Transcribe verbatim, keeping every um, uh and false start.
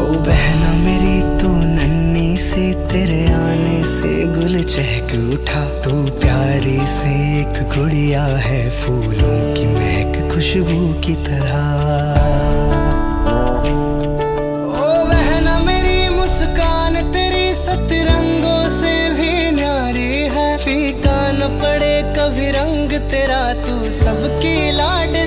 बहना मेरी तू नन्ही सी, तेरे आने से गुल चहक उठा। तू प्यारी से एक गुड़िया है, फूलों की महक खुशबू की तरह। ओ बहना मेरी मुस्कान तेरी सतरंगों से भी न्यारी है। फीका न पड़े कभी रंग तेरा, तू सबकी लाड